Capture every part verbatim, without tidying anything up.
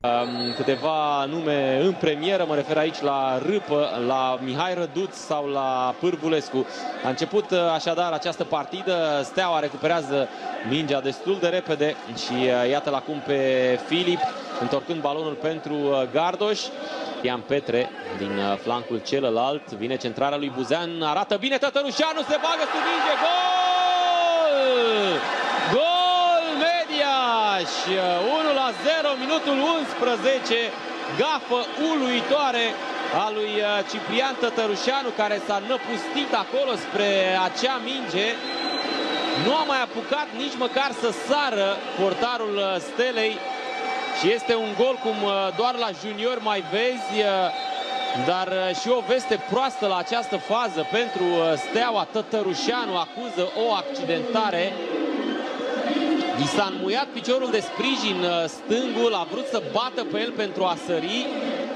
Câteva nume în premieră, mă refer aici la Râpă, la Mihai Răduț sau la Pârvulescu. A început așadar această partidă, Steaua recuperează mingea destul de repede și iată-l acum pe Filip, întorcând balonul pentru Gardoș. Ian Petre din flancul celălalt, vine centrarea lui Buzean, arată bine Tătărușanu, se bagă sub minge, gol! Gol Mediaș! unu la zero, minutul unsprezece, gafă uluitoare a lui Ciprian Tătărușanu, care s-a năpustit acolo spre acea minge. Nu a mai apucat nici măcar să sară portarul Stelei și este un gol cum doar la junior mai vezi, dar și o veste proastă la această fază pentru Steaua. Tătărușanu acuză o accidentare. I s-a înmuiat piciorul de sprijin stângul, a vrut să bată pe el pentru a sări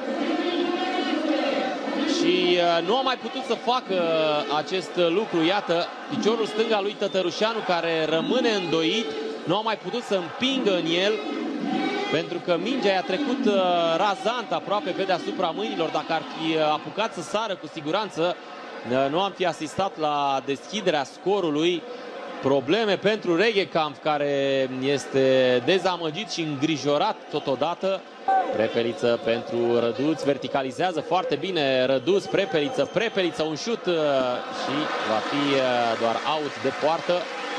și nu a mai putut să facă acest lucru. Iată, piciorul stâng al lui Tătărușanu, care rămâne îndoit, nu a mai putut să împingă în el, pentru că mingea i-a trecut razant aproape pe deasupra mâinilor. Dacă ar fi apucat să sară, cu siguranță nu am fi asistat la deschiderea scorului. Probleme pentru Reghekamp, care este dezamăgit și îngrijorat totodată. Prepeliță pentru Răduț, verticalizează foarte bine Răduț, Prepeliță, Prepeliță, un șut și va fi doar out de poartă.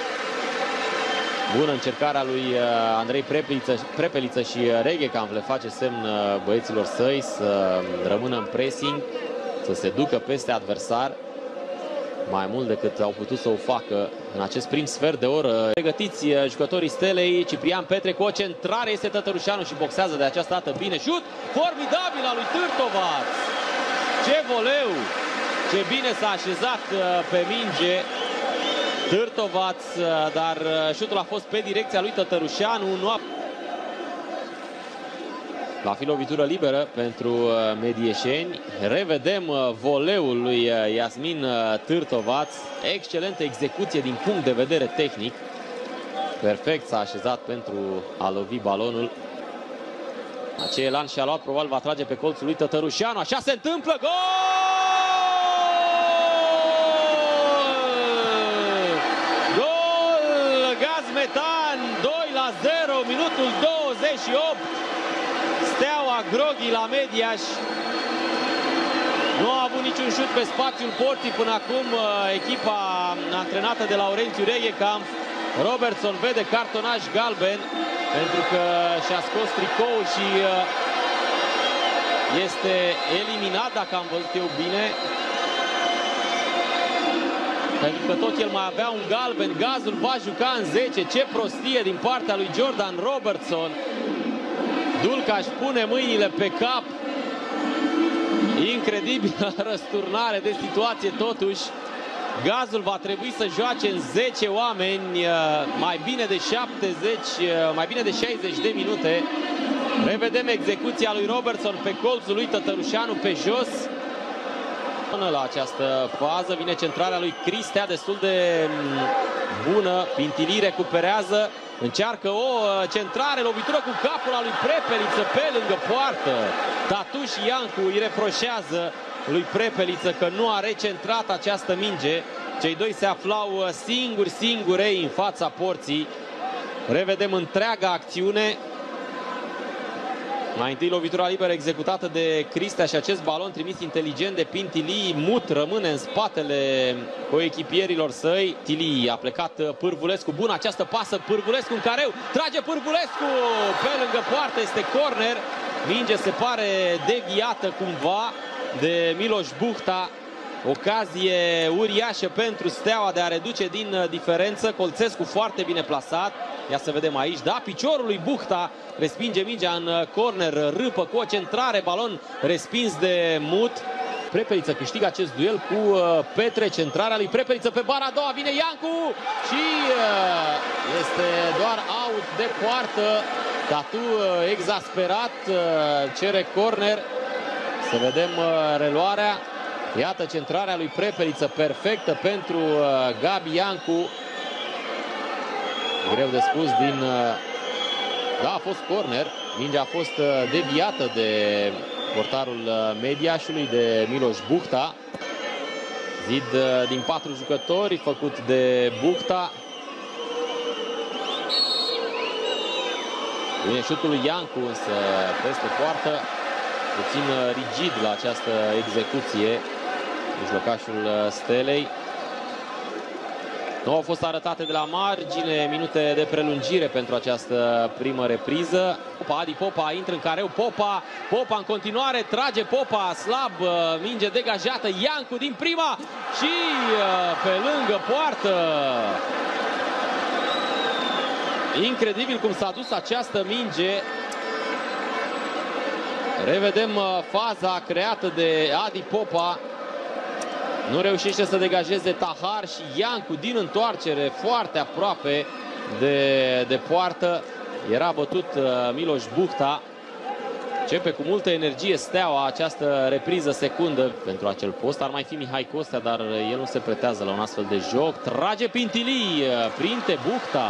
Bună încercarea lui Andrei Prepeliță, Prepeliță și Reghekamp le face semn băieților săi să rămână în pressing, să se ducă peste adversar mai mult decât au putut să o facă în acest prim sfert de oră. Pregătiți jucătorii Stelei, Ciprian Petre cu o centrare, este Tătărușanu și boxează de această dată bine. Șut formidabil al lui Târtovaț! Ce voleu! Ce bine s-a așezat pe minge Târtovaț, dar șutul a fost pe direcția lui Tătărușanu. Nu a... Va fi lovitură liberă pentru medieșeni. Revedem voleul lui Iasmin Târtovaț. Excelentă execuție din punct de vedere tehnic. Perfect s-a așezat pentru a lovi balonul. Acel elan și-a luat, probabil va trage pe colțul lui Tătărușanu. Așa se întâmplă. Gol! Gol! Gazmetan, doi la zero, minutul douăzeci și opt. Steaua groghi la Mediaș. Nu a avut niciun șut pe spațiul porții până acum echipa antrenată de Laurențiu Reghekamp. Robertson vede cartonaș galben pentru că și-a scos tricoul și este eliminat, dacă am văzut eu bine. Pentru că tot el mai avea un galben. Gazul va juca în zece. Ce prostie din partea lui Jordan Robertson. Dulca își pune mâinile pe cap. Incredibilă răsturnare de situație totuși. Gazul va trebui să joace în zece oameni mai bine de șaptezeci, mai bine de șaizeci de minute. Revedem execuția lui Robertson pe colțul lui Tătărușanu pe jos. Până la această fază vine centrarea lui Cristea, destul de bună. Pintilii recuperează. Încearcă o centrare, lovitură cu capul al lui Prepeliță pe lângă poartă. Tatuș Iancu îi reproșează lui Prepeliță că nu a recentrat această minge. Cei doi se aflau singuri, singurei în fața porții. Revedem întreaga acțiune. Mai întâi lovitura liberă executată de Cristea și acest balon trimis inteligent de Pintilii. Mut rămâne în spatele coechipierilor săi. Pintilii a plecat Pârvulescu. Bună această pasă, Pârvulescu în careu. Trage Pârvulescu pe lângă poartă, este corner. Minge se pare deviată cumva de Miloș Buhta. Ocazie uriașă pentru Steaua de a reduce din diferență. Colțescu foarte bine plasat. Ia să vedem aici, da, piciorul lui Buhta respinge mingea în corner. Râpă cu o centrare, balon respins de Mut. Prepeliță câștigă acest duel cu Petre, centrarea lui Prepeliță pe bara a doua, vine Iancu și este doar out de poartă. Tatu exasperat cere corner. Să vedem reluarea. Iată centrarea lui Prepeliță perfectă pentru Gabi Iancu. Greu de spus din... Da, a fost corner. Mingea a fost deviată de portarul Mediașului, de Miloș Buhta. Zid din patru jucători făcut de Buhta. Vine șutul lui Iancu, însă peste poartă. Puțin rigid la această execuție mijlocașul Stelei. Nu au fost arătate de la margine minute de prelungire pentru această primă repriză. Popa, Adi Popa intră în careu, Popa, Popa în continuare, trage Popa, slab, minge degajată, Iancu din prima și pe lângă poartă. Incredibil cum s-a dus această minge. Revedem faza creată de Adi Popa. Nu reușește să degajeze Tahar și Iancu din întoarcere, foarte aproape de, de poartă. Era bătut uh, Miloș Buhta. Începe cu multă energie Steaua această repriză secundă pentru acel post. Ar mai fi Mihai Costea, dar el nu se pretează la un astfel de joc. Trage Pintilii, prinde Buhta.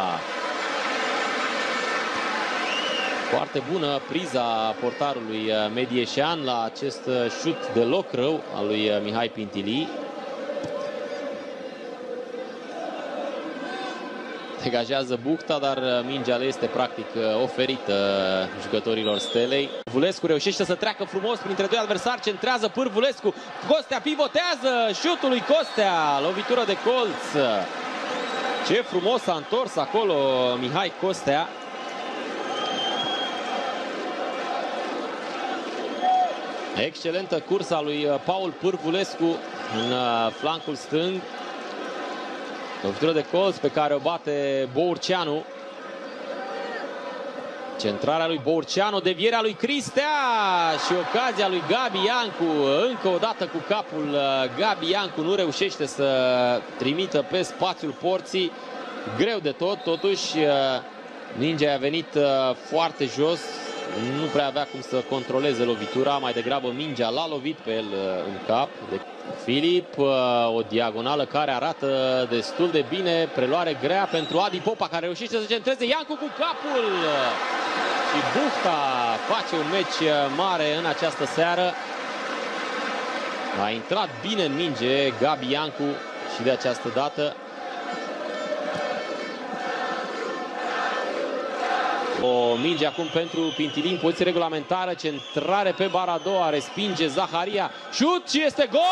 Foarte bună priza portarului medieșean la acest șut deloc rău al lui Mihai Pintilii. Degajează Buhta, dar mingea le este practic oferită jucătorilor Stelei. Pârvulescu reușește să treacă frumos printre doi adversari, centrează Pârvulescu. Costea pivotează, șutul lui Costea, lovitură de colț. Ce frumos a întors acolo Mihai Costea. Excelentă cursa lui Paul Pârvulescu în flancul stâng. Lovitură de colț pe care o bate Bourceanu. Centrarea lui Bourceanu, devierea lui Cristea și ocazia lui Gabi Iancu. Încă o dată cu capul Gabi Iancu nu reușește să trimită pe spațiul porții. Greu de tot, totuși mingea a venit foarte jos. Nu prea avea cum să controleze lovitura, mai degrabă mingea l-a lovit pe el în cap. Filip, o diagonală care arată destul de bine, preluare grea pentru Adi Popa, care reușește să centreze, Iancu cu capul și Buhta face un meci mare în această seară. A intrat bine în minge Gabi Iancu și de această dată. O minge acum pentru Pintilii în poziție regulamentară, centrare pe bara a doua, respinge Zaharia, șut și este gol!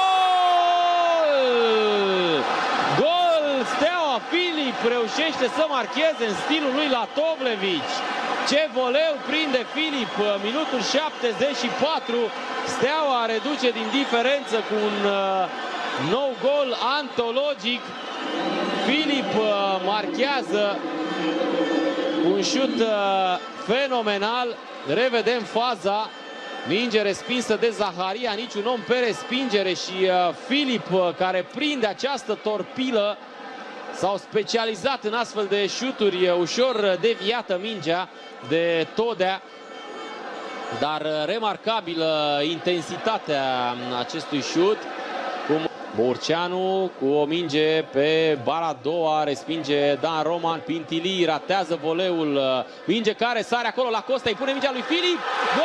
Gol! Steaua, Filip reușește să marcheze în stilul lui Latovlevici. Ce voleu prinde Filip, minutul șaptezeci și patru, Steaua reduce din diferență cu un uh, nou gol antologic. Filip uh, marchează un șut uh, fenomenal. Revedem faza. Minge respinsă de Zaharia, niciun om pe respingere și uh, Filip uh, care prinde această torpilă. S-au specializat în astfel de șuturi, uh, ușor deviată mingea de Todea. Dar uh, remarcabilă intensitatea acestui șut. Cum Bourceanu cu o minge pe bara a doua, respinge Dan Roman, Pintilii ratează voleul, minge care sare acolo la Costa, îi pune mingea lui Filip, gol!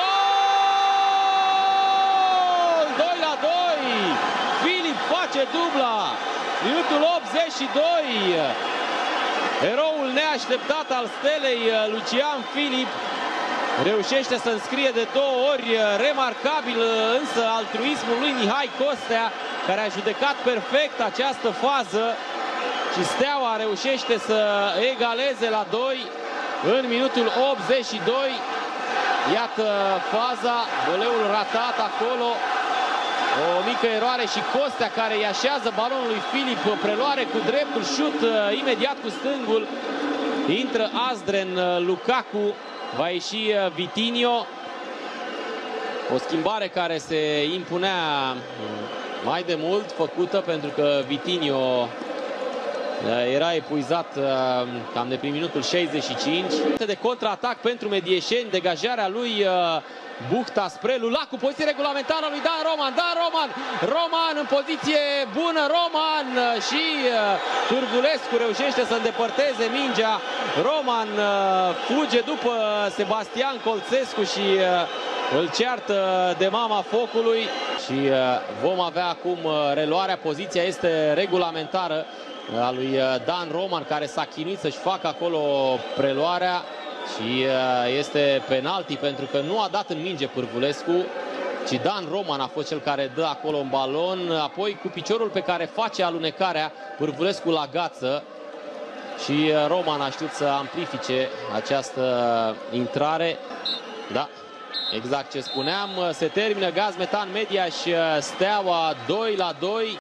doi la doi, Filip face dubla, minutul optzeci și doi, eroul neașteptat al Stelei, Lucian Filip, reușește să înscrie de două ori, remarcabil însă altruismul lui Mihai Costea, care a judecat perfect această fază și Steaua reușește să egaleze la doi în minutul optzeci și doi. Iată faza, voleul ratat acolo, o mică eroare și Costea care îi așează balonul lui Filip, preluare cu dreptul, șut imediat cu stângul, intră Azdren Lukaku, va ieși Vitinho. O schimbare care se impunea mai de mult, făcută pentru că Vitinho era epuizat cam de prin minutul șaizeci și cinci. De contraatac pentru medieșeni, degajarea lui Buhta spre Lulacu, poziție regulamentară lui Dan Roman. Dan Roman, Roman în poziție bună, Roman și Pârvulescu reușește să îndepărteze mingea. Roman fuge după Sebastian Colțescu și îl ceartă de mama focului și vom avea acum reluarea. Poziția este regulamentară a lui Dan Roman, care s-a chinuit să-și facă acolo preluarea și este penalti pentru că nu a dat în minge Pârvulescu, ci Dan Roman a fost cel care dă acolo un balon. Apoi cu piciorul pe care face alunecarea, Pârvulescu la gață și Roman a știut să amplifice această intrare. Da, exact ce spuneam, se termină Gaz Metan Mediaș Steaua doi la doi.